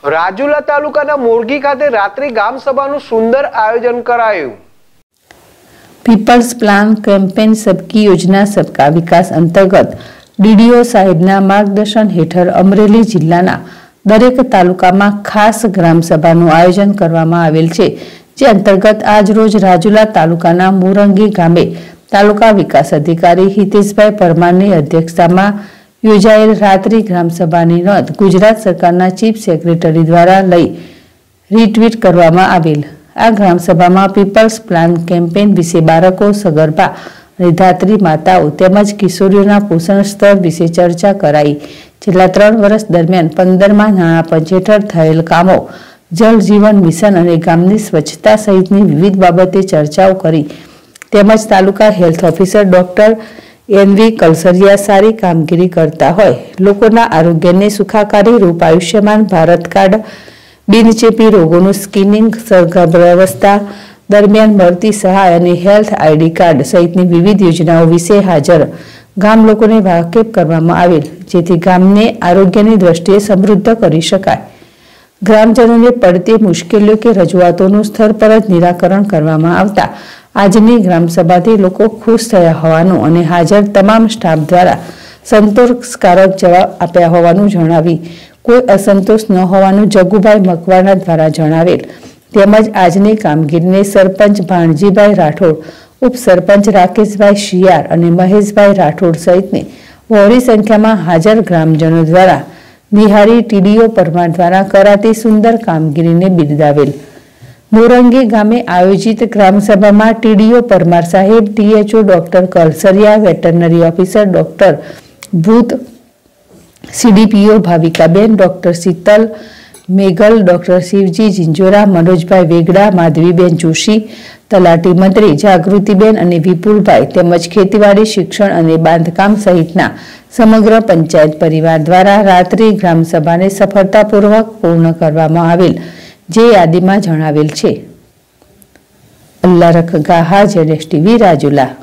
રાજુલા તાલુકાના મોરગી ખાતે રાત્રિ ગામ સભાનું સુંદર આયોજન કરાયું। પીપલ્સ પ્લાન કેમ્પેન सबकी योजना सबका विकास अंतर्गत डीडीओ साहेबना मार्गदर्शन हेठळ अमरेली जिल्लाना दरेक तालुकामां खास ग्रामसभाનું आयोजन કરવામાં આવેલ છે। જે અંતર્ગત આજ રોજ રાજુલા તાલુકાના મોરંગી ગામે તાલુકા વિકાસ અધિકારી હિતેશભાઈ પરમારની અધ્યક્ષતામાં યોજાયેલ રાત્રિ ગ્રામસભાની નોંધ ગુજરાત સરકારના ચીફ સેક્રેટરી દ્વારા લઈ રીટ્વીટ કરવામાં આવેલ। આ ગ્રામસભામાં પીપલ્સ પ્લાન કેમ્પેન વિશે બાળકો, સગર્ભા અને ધાત્રી માતાઓ તેમજ કિશોરીઓના પોષણ સ્તર વિશે ચર્ચા કરાઈ। છેલ્લા 3 વર્ષ દરમિયાન 15મા નાણાં પંચ હેઠળ થયેલ કામો, જલ જીવન મિશન અને ગામની સ્વચ્છતા સહિતની વિવિધ બાબતે ચર્ચાઓ કરી તેમજ taluka health officer doctor N કલસરિયા સારી કામગીરી કરતા હોય લોકોના આરોગ્યને સુખાકારી રૂપ આયુષ્યમાન ભારત કાર્ડ, બિનચેપી રોગોનું સ્ક્રીનિંગ, ગર્ભાવસ્થા દરમિયાન મળતી સહાય અને હેલ્થ આઈડી કાર્ડ સહિતની વિવિધ યોજનાઓ વિશે હાજર ગામ લોકોને વાકેફ કરવામાં આવેલ, જેથી ગામને આરોગ્યની દ્રષ્ટિએ સમૃદ્ધ કરી શકાય। ગ્રામજનોને પડતી મુશ્કેલીઓ કે રજૂઆતોનું સ્થળ પર જ નિરાકરણ કરવામાં આવતા આજની ગ્રામસભાથી લોકો ખુશ થયા હોવાનું અને હાજર તમામ સ્ટાફ દ્વારા સંતોષકારક જવાબ આપ્યા હોવાનું જણાવી કોઈ અસંતોષ ન હોવાનું જગુભાઈ મકવાણા દ્વારા જણાવેલ। તેમજ આજની કામગીરીને સરપંચ ભાણજીભાઈ રાઠોડ, ઉપસરપંચ રાકેશભાઈ શિયાર અને મહેશભાઈ રાઠોડ સહિતની બહોળી સંખ્યામાં હાજર ગ્રામજનો દ્વારા નિહાળી ટીડીઓ પરમાર દ્વારા કરાતી સુંદર કામગીરીને બિરદાવેલ। મોરંગી ગામે આયોજિત ગ્રામસભામાં ટીડીઓ પરમાર સાહેબ, THO doctor Kalsariya, veterinary officer doctor Bhut, CDPO Bhavikaben, doctor Shital Meghal, doctor Shivji Jinjora, Manojbhai Vegda, Madhaviben Joshi, તલાટી મંત્રી જાગૃતિબેન અને વિપુલભાઈ તેમજ ખેતીવાડી, શિક્ષણ અને બાંધકામ સહિતના સમગ્ર પંચાયત પરિવાર દ્વારા રાત્રિ ગ્રામસભાને સફળતાપૂર્વક પૂર્ણ કરવામાં આવેલ, જે યાદીમાં જણાવેલ છે। અલ્લાહ રખ ગાહા, જેએનએસ ટીવી રાજુલા।